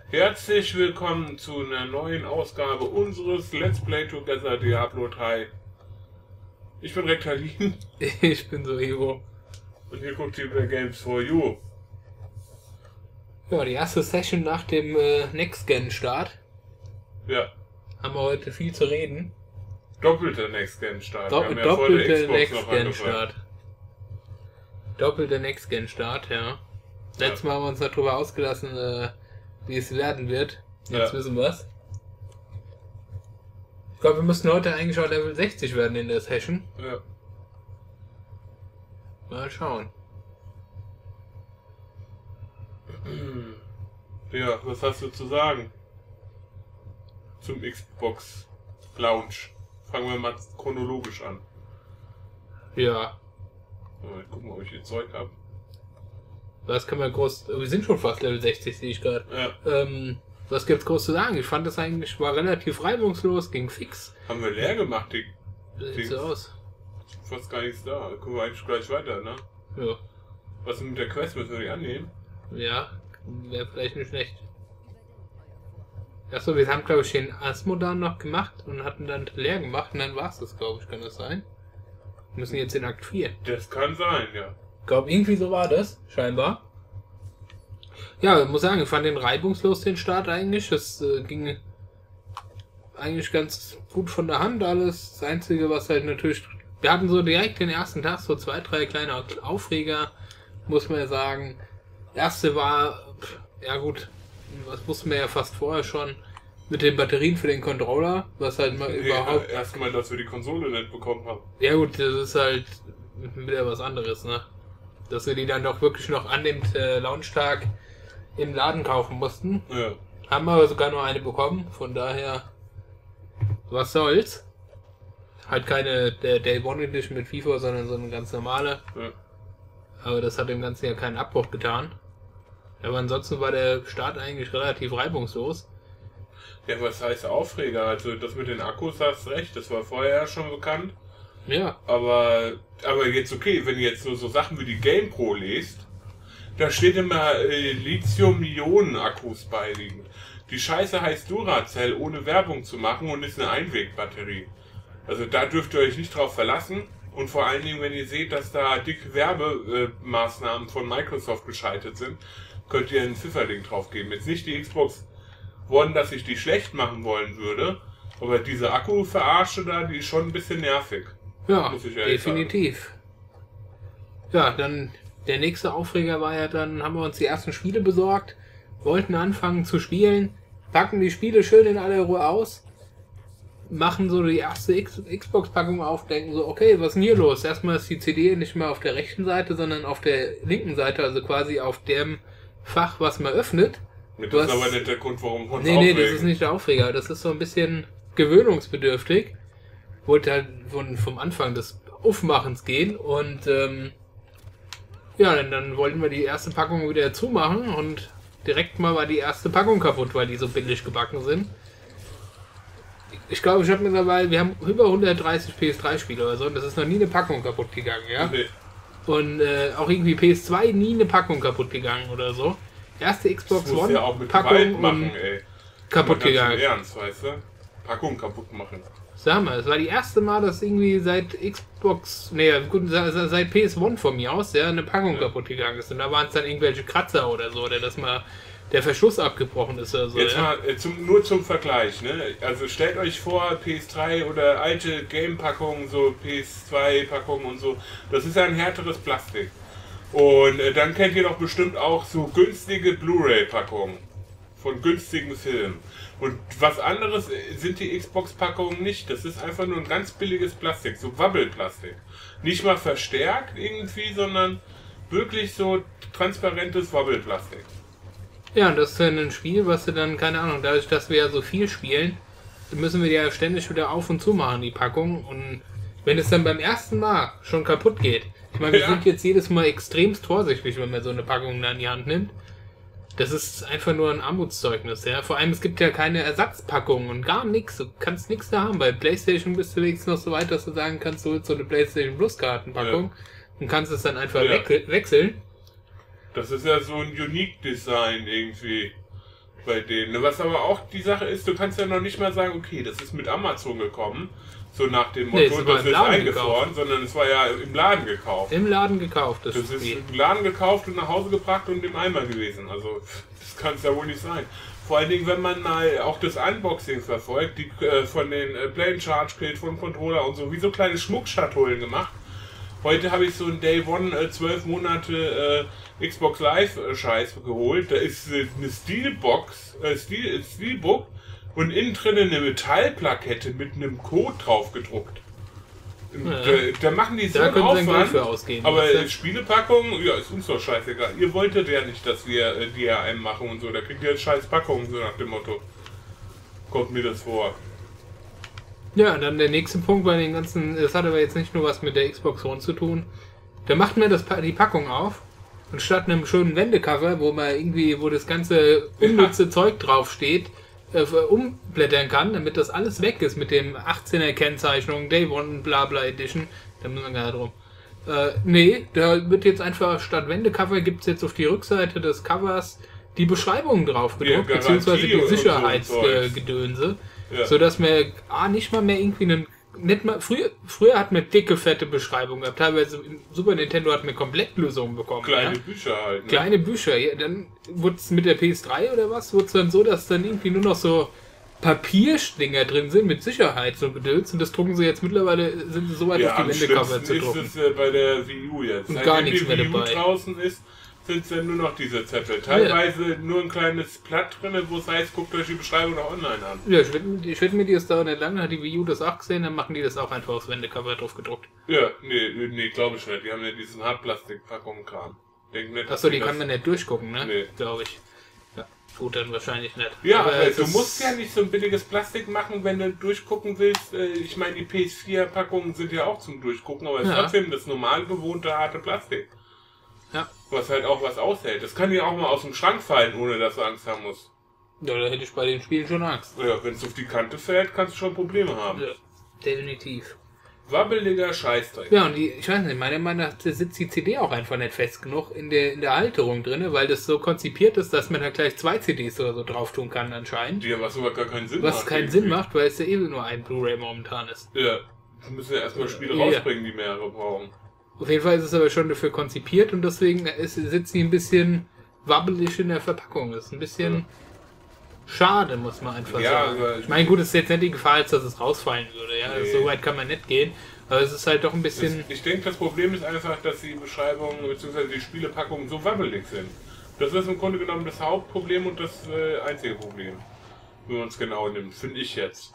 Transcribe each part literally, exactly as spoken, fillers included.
Herzlich willkommen zu einer neuen Ausgabe unseres Let's Play Together Diablo drei. Ich bin Rektalin. Ich bin so Evo. Und hier guckt ihr bei Games for You. Ja, die erste Session nach dem äh, Next-Gen-Start. Ja. Haben wir heute viel zu reden. Doppelter Next-Gen-Start. Do Doppelte Next-Gen-Start. Doppelte Next-Gen-Start, ja. Letztes Mal haben wir uns darüber ausgelassen, äh, wie es werden wird. Jetzt ja. wissen wir es. Ich glaube, wir müssen heute eigentlich auch Level sechzig werden in der Session. Ja. Mal schauen. Ja, was hast du zu sagen? Zum Xbox Launch. Fangen wir mal chronologisch an. Ja. Mal gucken, ob ich hier Zeug habe. Was kann man groß... Wir sind schon fast Level sechzig, sehe ich gerade. Ja. Ähm, was gibt's groß zu sagen? Ich fand das eigentlich, war relativ reibungslos, ging fix. Haben wir leer gemacht, die... Sieht so aus. Fast gar nichts da. Da kommen wir eigentlich gleich weiter, ne? Ja. Was ist mit der Quest? Müssen wir die annehmen? Ja, wäre vielleicht nicht schlecht. Achso, wir haben, glaube ich, den Asmodan noch gemacht und hatten dann leer gemacht und dann war es das, glaube ich. Kann das sein? Wir müssen jetzt in Akt vier. Das kann sein, ja. Ich glaube, irgendwie so war das, scheinbar. Ja, ich muss sagen, ich fand den reibungslos, den Start eigentlich. Das äh, ging eigentlich ganz gut von der Hand alles. Das Einzige, was halt natürlich... Wir hatten so direkt den ersten Tag so zwei, drei kleine Aufreger, muss man ja sagen. Der erste war, ja gut, das wussten wir ja fast vorher schon, mit den Batterien für den Controller, was halt mal nee, überhaupt... Erstmal, dass wir die Konsole nicht bekommen haben. Ja gut, das ist halt wieder was anderes, ne? Dass wir die dann doch wirklich noch an dem äh, Launchtag im Laden kaufen mussten. Ja. Haben aber sogar nur eine bekommen, von daher, was soll's. Halt keine der Day One Edition mit FIFA, sondern so eine ganz normale. Ja. Aber das hat dem Ganzen ja keinen Abbruch getan. Aber ansonsten war der Start eigentlich relativ reibungslos. Ja, was heißt Aufreger? Also das mit den Akkus hast recht, das war vorher ja schon bekannt. Ja. Aber, aber jetzt okay, wenn ihr jetzt nur so Sachen wie die GamePro lest, da steht immer äh, Lithium-Ionen-Akkus beiliegend. Die Scheiße heißt Duracell, ohne Werbung zu machen, und ist eine Einwegbatterie. Also da dürft ihr euch nicht drauf verlassen. Und vor allen Dingen, wenn ihr seht, dass da dicke Werbemaßnahmen von Microsoft gescheitert sind, könnt ihr einen Pfifferling drauf geben. Jetzt nicht die Xbox One, dass ich die schlecht machen wollen würde, aber diese Akku-Verarsche da, die ist schon ein bisschen nervig. Ja, muss ich ehrlich definitiv. Ja, dann der nächste Aufreger war ja dann, haben wir uns die ersten Spiele besorgt, wollten anfangen zu spielen, packen die Spiele schön in aller Ruhe aus, machen so die erste Xbox-Packung auf, denken so, okay, was ist denn hier los? Erstmal ist die C D nicht mehr auf der rechten Seite, sondern auf der linken Seite, also quasi auf dem Fach, was man öffnet. Das du ist hast... aber nicht der Grund, warum wir uns Nee, aufregen. nee, das ist nicht der Aufreger. Das ist so ein bisschen gewöhnungsbedürftig. Wollte halt von, vom Anfang des Aufmachens gehen und ähm, ja, dann, dann wollten wir die erste Packung wieder zumachen und direkt mal war die erste Packung kaputt, weil die so billig gebacken sind. Ich glaube, ich habe mittlerweile, wir haben über hundertdreißig P S drei Spiele oder so und das ist noch nie eine Packung kaputt gegangen, ja? Nee. Und äh, auch irgendwie P S zwei nie eine Packung kaputt gegangen oder so. Erste Xbox One ja auch mit Packung Gewalt machen, ey. kaputt Mal ganz gegangen. im Ernst, weißt du? Packung kaputt machen. Sag mal, es war die erste Mal, dass irgendwie seit Xbox, nee, gut, seit P S eins von mir aus, ja, eine Packung ja. kaputt gegangen ist. Und da waren es dann irgendwelche Kratzer oder so, oder dass mal der Verschluss abgebrochen ist oder so. Jetzt ja. mal äh, zum, nur zum Vergleich, ne? Also stellt euch vor, P S drei oder alte Game-Packungen, so P S zwei Packungen und so, das ist ja ein härteres Plastik. Und äh, dann kennt ihr doch bestimmt auch so günstige Blu-ray-Packungen von günstigen Filmen. Und was anderes sind die Xbox-Packungen nicht. Das ist einfach nur ein ganz billiges Plastik, so Wabbelplastik. Nicht mal verstärkt irgendwie, sondern wirklich so transparentes Wabbelplastik. Ja, und das ist dann ein Spiel, was wir dann, keine Ahnung, dadurch, dass wir ja so viel spielen, müssen wir die ja ständig wieder auf und zu machen, die Packung. Und wenn es dann beim ersten Mal schon kaputt geht, ich meine, wir ja. sind jetzt jedes Mal extremst vorsichtig, wenn man so eine Packung da in die Hand nimmt. Das ist einfach nur ein Armutszeugnis, ja. Vor allem, es gibt ja keine Ersatzpackungen und gar nichts. Du kannst nichts da haben. Bei PlayStation bist du wenigstens noch so weit, dass du sagen kannst, du willst so eine PlayStation Plus Kartenpackung ja. und kannst es dann einfach ja. we wechseln. Das ist ja so ein Unique Design irgendwie. bei denen. Was aber auch die Sache ist, du kannst ja noch nicht mal sagen, okay, das ist mit Amazon gekommen, so nach dem Motto, Nee, es war das im ist Laden eingefroren, gekauft. sondern es war ja im Laden gekauft. Im Laden gekauft, das, Das ist Spiel. im Laden gekauft und nach Hause gebracht und im Eimer gewesen. Also, das kann es ja wohl nicht sein. Vor allen Dingen, wenn man mal auch das Unboxing verfolgt, die äh, von den äh, Play Charge Kit, von Controller und so, wie so kleine Schmuckschatullen gemacht. Heute habe ich so ein Day One äh, zwölf Monate äh, Xbox Live äh, Scheiß geholt. Da ist äh, eine Steelbox, äh, Steel, Steelbook und innen drin eine Metallplakette mit einem Code drauf gedruckt. Ja. Da, da machen die so Da einen können sie Geld Aufwand, für ausgeben. aber weißt du? Spielepackung, ja, ist uns doch scheißegal. Ihr wolltet ja nicht, dass wir äh, D R M machen und so. Da kriegt ihr jetzt scheiß Packungen, so nach dem Motto. Kommt mir das vor. Ja, und dann der nächste Punkt bei den ganzen, das hat aber jetzt nicht nur was mit der Xbox One zu tun. Da macht man das, Pa- die Packung auf und statt einem schönen Wendecover, wo man irgendwie, wo das ganze unnütze Ja. Zeug draufsteht, äh, umblättern kann, damit das alles weg ist mit dem achtzehner Kennzeichnung, Day One, bla bla Edition, da müssen wir gar nicht drum. Äh, nee, da wird jetzt einfach statt Wendecover gibt es jetzt auf die Rückseite des Covers die Beschreibungen drauf gedruckt, Ja, beziehungsweise Garantie die und so Sicherheitsgedönse, Ja. so dass man A, nicht mal mehr irgendwie einen, nicht mal, früher, früher hat man dicke, fette Beschreibungen gehabt, teilweise im Super Nintendo hat man Komplettlösungen bekommen. Kleine ja? Bücher halt. Ne? Kleine Bücher, ja, dann wurde es mit der P S drei oder was, wurde es dann so, dass dann irgendwie nur noch so Papierdinger drin sind mit Sicherheit so Gedöns und das drucken sie jetzt mittlerweile, sind sie so weit Ja, auf die am Wendecover schlimmsten zu ist drucken. es äh, bei der Wii U jetzt. Und Seitdem gar nichts die mehr Wii U dabei. draußen ist, sind es dann nur noch diese Zettel. Teilweise nur ein kleines Blatt drin, wo es heißt, guckt euch die Beschreibung noch online an. Ja, ich wette, ich wette mit dir, es dauert nicht lange, hat die Wii U das auch gesehen, dann machen die das auch einfach aufs Wendecover drauf gedruckt. Ja, nee, nee, glaube ich nicht. Die haben ja diesen Hartplastikpackungen-Kram. Denk nicht, dass Achso, die das- kann man nicht durchgucken, ne? Nee. Glaube ich. Ja, gut, dann wahrscheinlich nicht. Ja, aber, es du ist- musst ja nicht so ein billiges Plastik machen, wenn du durchgucken willst. Äh, Ich meine, die P S vier Packungen sind ja auch zum Durchgucken, aber es ist Ja. trotzdem das normal gewohnte harte Plastik. Ja. Was halt auch was aushält. Das kann dir auch mal aus dem Schrank fallen, ohne dass du Angst haben musst. Ja, da hätte ich bei den Spielen schon Angst. Ja, wenn es auf die Kante fällt, kannst du schon Probleme haben. Ja, definitiv. Wabbeliger Scheißdreck. Ja, und die, ich weiß nicht, meiner Meinung nach sitzt die C D auch einfach nicht fest genug in der, in der Halterung drin, weil das so konzipiert ist, dass man da gleich zwei C Ds oder so drauf tun kann anscheinend. Die, was aber gar keinen Sinn Was macht. keinen irgendwie. Sinn macht, weil es ja eben nur ein Blu-ray momentan ist. Ja, wir müssen ja erstmal Spiele Ja. rausbringen, die mehrere brauchen. Auf jeden Fall ist es aber schon dafür konzipiert und deswegen ist, sitzt sie ein bisschen wabbelig in der Verpackung. Das ist ein bisschen schade, muss man einfach Ja, sagen. aber- Ich meine, gut, es ist jetzt nicht die Gefahr, als dass es rausfallen würde. Ja? Nee. So weit kann man nicht gehen. Aber es ist halt doch ein Das, bisschen... ich denke, das Problem ist einfach, dass die Beschreibungen bzw. die Spielepackungen so wabbelig sind. Das ist im Grunde genommen das Hauptproblem und das äh, einzige Problem. Wenn man es genau nimmt, finde ich jetzt.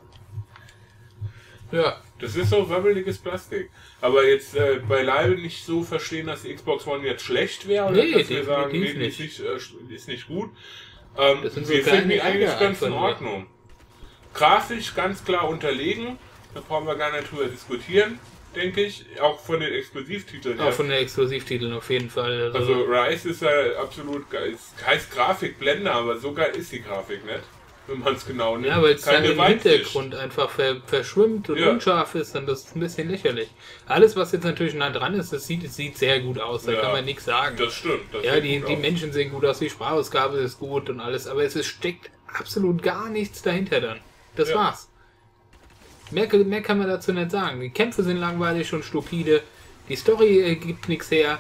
Ja, Das ist so wabbeliges Plastik. Aber jetzt äh, beileibe nicht so verstehen, dass die Xbox One jetzt schlecht wäre oder Nee, dass wir sagen, nee, definitiv die ist nicht, äh, ist nicht gut. Ähm, Das sind so wir finden die kleine eigentlich Ärger ganz in einfach nur. Ordnung. Grafisch ganz klar unterlegen. Da brauchen wir gar nicht drüber diskutieren, denke ich. Auch von den Exklusivtiteln her. auch von den Exklusivtiteln auf jeden Fall. Also Rise ist ja absolut geil. Es heißt Grafikblender, aber so geil ist die Grafik nicht. Wenn man es genau nimmt. ja, weil es dann Keine im Weitsicht. Hintergrund einfach ver verschwimmt und Ja. unscharf ist, dann das ist ein bisschen lächerlich. Alles, was jetzt natürlich nah dran ist, das sieht, das sieht sehr gut aus, da Ja. kann man nichts sagen. Das stimmt. Das Ja, sieht die, gut die aus. Menschen sehen gut aus, die Sprachausgabe ist gut und alles, aber es ist, steckt absolut gar nichts dahinter dann. Das Ja. war's. Mehr, mehr kann man dazu nicht sagen. Die Kämpfe sind langweilig und stupide, die Story äh, gibt nichts her.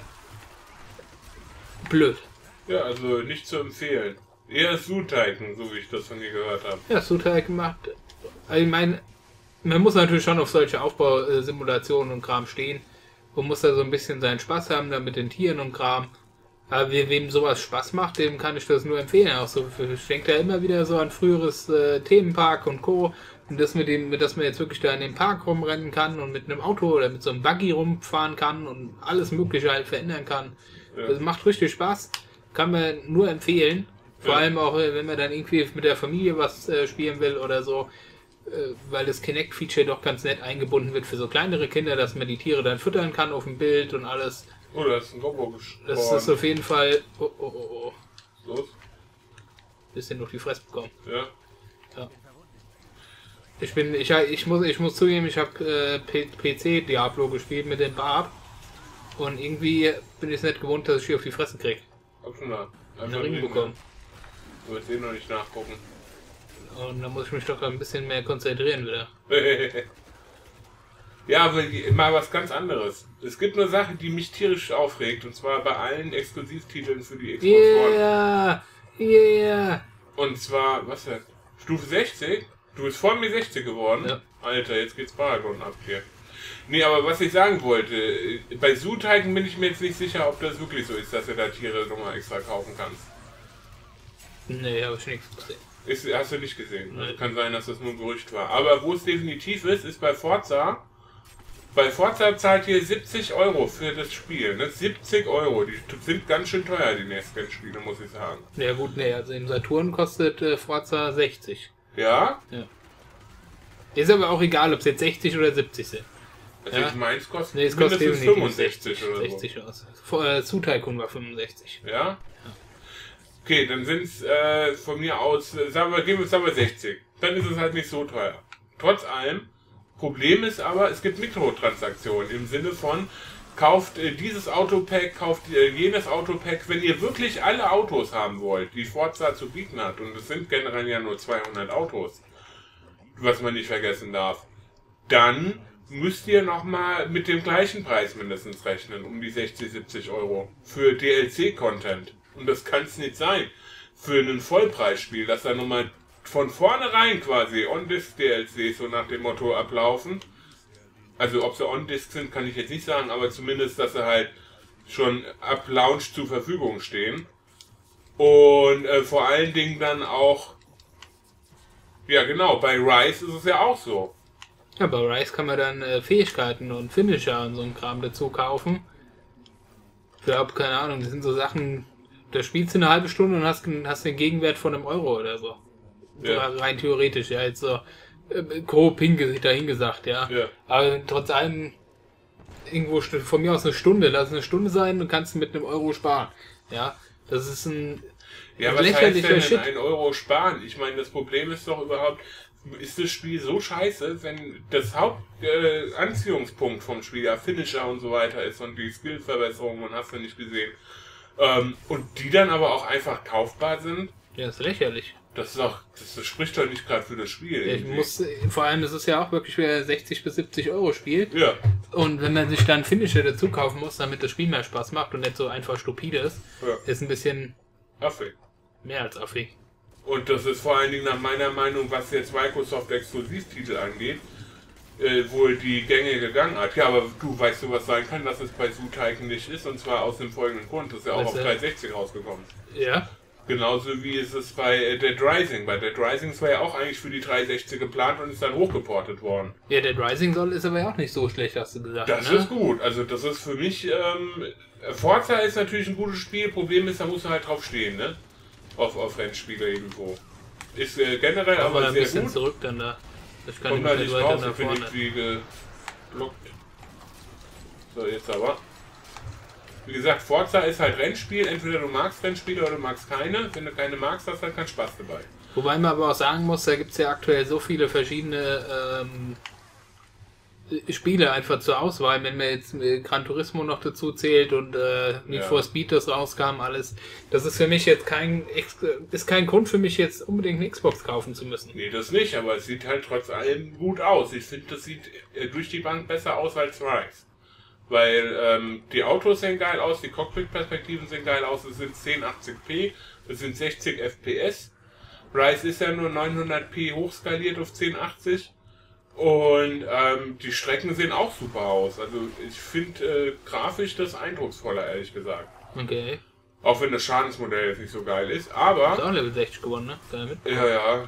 Blöd. Ja, also nicht zu empfehlen. Eher Zoo-Titan, so wie ich das von dir gehört habe. Ja, Sutai gemacht. Also ich meine, man muss natürlich schon auf solche Aufbausimulationen und Kram stehen und muss da so ein bisschen seinen Spaß haben, da mit den Tieren und Kram. Aber we- wem sowas Spaß macht, dem kann ich das nur empfehlen. Auch so, ich denke da immer wieder so an früheres äh, Themenpark und Co. Und das mit dem, dass man jetzt wirklich da in dem Park rumrennen kann und mit einem Auto oder mit so einem Buggy rumfahren kann und alles Mögliche halt verändern kann. Ja. Das macht richtig Spaß. Kann man nur empfehlen. Vor Ja. allem auch, äh, wenn man dann irgendwie mit der Familie was äh, spielen will oder so. Äh, weil das Kinect-Feature doch ganz nett eingebunden wird für so kleinere Kinder, dass man die Tiere dann füttern kann auf dem Bild und alles. Oh, da ist ein Robo gestorben. Das ist auf jeden Fall... Oh, oh, oh, oh. Los? Bisschen durch die Fresse bekommen. Ja. Ich bin, ich, ich muss, ich muss zugeben, ich habe äh, P C Diablo gespielt mit dem Barb und irgendwie bin ich es nicht gewohnt, dass ich hier auf die Fresse krieg. Hab schon da. Einen Ring bekommen. Du willst eh noch nicht nachgucken. Und da muss ich mich doch ein bisschen mehr konzentrieren wieder. Ja, aber mal was ganz anderes. Es gibt eine Sache, die mich tierisch aufregt, und zwar bei allen Exklusivtiteln für die Xbox One. Yeah! Yeah! Und zwar, was denn? Stufe sechzig? Du bist vor mir sechzig geworden? Ja. Alter, jetzt geht's Paragon ab hier. Nee, aber was ich sagen wollte, bei Zoo-Titan bin ich mir jetzt nicht sicher, ob das wirklich so ist, dass du da Tiere nochmal extra kaufen kannst. Nee, habe ich nichts gesehen. Ist, hast du nicht gesehen. Nee. Also kann sein, dass das nur ein Gerücht war. Aber wo es definitiv ist, ist bei Forza. Bei Forza zahlt ihr siebzig Euro für das Spiel. Ne? siebzig Euro. Die sind ganz schön teuer, die Next-Gen-Spiele, muss ich sagen. Ja gut, nee, also im Saturn kostet äh, Forza sechzig. Ja? Ja. Ist aber auch egal, ob es jetzt sechzig oder siebzig sind. Also Ja. ich meine, es kostet Nee, es kostet mindestens definitiv fünfundsechzig oder so. sechzig aus. Vor- Äh, Zu-Tycoon war fünfundsechzig. Ja? Okay, dann sind es äh, von mir aus, äh, sagen wir, geben wir sagen wir sechzig. Dann ist es halt nicht so teuer. Trotz allem, Problem ist aber, es gibt Mikrotransaktionen im Sinne von, kauft äh, dieses Autopack, kauft äh, jenes Autopack, wenn ihr wirklich alle Autos haben wollt, die Forza zu bieten hat, und es sind generell ja nur zweihundert Autos, was man nicht vergessen darf, dann müsst ihr nochmal mit dem gleichen Preis mindestens rechnen, um die sechzig, siebzig Euro für D L C-Content. Und das kann es nicht sein für ein Vollpreisspiel, dass da nochmal von vornherein quasi On-Disc-D L Cs so nach dem Motto ablaufen. Also ob sie On-Disc sind, kann ich jetzt nicht sagen, aber zumindest, dass sie halt schon ab Launch zur Verfügung stehen. Und äh, vor allen Dingen dann auch, ja genau, bei Rise ist es ja auch so. Ja, bei Rise kann man dann äh, Fähigkeiten und Finisher und so ein Kram dazu kaufen. Ich glaube, keine Ahnung, das sind so Sachen, da spielst du eine halbe Stunde und hast, hast den Gegenwert von einem Euro oder so. Ja. Oder rein theoretisch, ja, jetzt so äh, grob hinge dahingesagt, ja. Ja. Aber trotz allem, irgendwo st- von mir aus eine Stunde, lass es eine Stunde sein und kannst mit einem Euro sparen. Ja, das ist ein Ja, was heißt lächerlicher denn Shit. ein Euro sparen? Ich meine, das Problem ist doch überhaupt, ist das Spiel so scheiße, wenn das Hauptanziehungspunkt äh, Anziehungspunkt vom Spiel ja Finisher und so weiter ist und die Skillverbesserungen und hast du nicht gesehen. Ähm, und die dann aber auch einfach kaufbar sind, Ja, ist lächerlich. das ist doch, das, das spricht doch nicht gerade für das Spiel. Ich irgendwie. muss, vor allem, das ist ja auch wirklich wieder sechzig bis siebzig Euro Spiel. Ja, Und wenn man sich dann Finisher dazu kaufen muss, damit das Spiel mehr Spaß macht und nicht so einfach stupide ist, ja, ist ein bisschen affig. mehr als affig. Und das ist vor allen Dingen nach meiner Meinung, was jetzt Microsoft Exklusivtitel angeht, äh, wohl die gängige Gangart. Ja, aber du, weißt du, was sein kann, dass es bei Zoo-Tycoon nicht ist, und zwar aus dem folgenden Grund, das ist ja auch Was auf denn? dreihundertsechzig rausgekommen. Ja? Genauso wie ist es bei äh, Dead Rising. Bei Dead Rising war ja auch eigentlich für die dreihundertsechzig geplant und ist dann hochgeportet worden. Ja, Dead Rising soll ist aber ja auch nicht so schlecht, hast du gesagt. Das ne? ist gut. Also das ist für mich, ähm, Forza ist natürlich ein gutes Spiel. Problem ist, da muss man halt drauf stehen, ne? Auf, auf Rennspiele irgendwo. Ist äh, generell aber aber ein sehr bisschen gut. zurück dann da. Ich kann Kommt nicht da mehr nicht weiter raus, nach ich bin vorne. irgendwie geblockt. So, jetzt aber. Wie gesagt, Forza ist halt Rennspiel. Entweder du magst Rennspiele oder du magst keine. Wenn du keine magst, hast du halt keinen Spaß dabei. Wobei man aber auch sagen muss, da gibt es ja aktuell so viele verschiedene ähm, Spiele einfach zur Auswahl, wenn man jetzt äh, Gran Turismo noch dazu zählt und äh, Need Ja. for Speed, das rauskam, alles. Das ist für mich jetzt kein Ex ist kein Grund für mich jetzt unbedingt eine Xbox kaufen zu müssen. Nee, das nicht, aber es sieht halt trotz allem gut aus. Ich finde, das sieht äh, durch die Bank besser aus als Rise. Weil ähm, die Autos sehen geil aus, die Cockpit-Perspektiven sehen geil aus, es sind zehn achtzig p, es sind sechzig F P S. Rise ist ja nur neunhundert p hochskaliert auf zehn achtzig. Und ähm, die Strecken sehen auch super aus. Also ich finde äh, grafisch das eindrucksvoller, ehrlich gesagt. Okay. Auch wenn das Schadensmodell jetzt nicht so geil ist. Ist Aber, auch Level sechzig gewonnen, ne? Damit. ja, ja.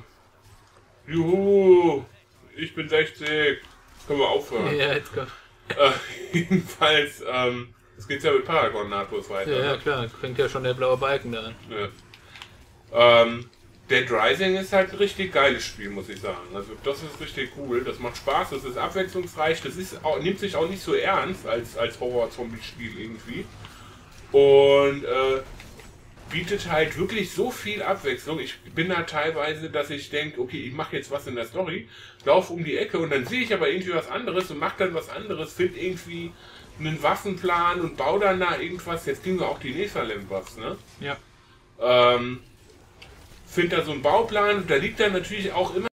Juhu, ich bin sechzig. Können wir aufhören. Ja, jetzt kommt. Äh, jedenfalls, ähm, es geht ja mit Paragon nahtlos weiter. Ja, ja, ne? klar, fängt ja schon der blaue Balken da an. Ja. Ähm, Dead Rising ist halt ein richtig geiles Spiel, muss ich sagen. Also das ist richtig cool, das macht Spaß, das ist abwechslungsreich, das ist auch, nimmt sich auch nicht so ernst als, als Horror-Zombie-Spiel irgendwie. Und äh, bietet halt wirklich so viel Abwechslung. Ich bin da teilweise, dass ich denke, okay, ich mache jetzt was in der Story, laufe um die Ecke und dann sehe ich aber irgendwie was anderes und mache dann was anderes, finde irgendwie einen Waffenplan und baue dann da irgendwas. Jetzt kriegen wir auch die Netherland-Buffs, ne? Ja. Ähm, finde da so einen Bauplan und da liegt dann natürlich auch immer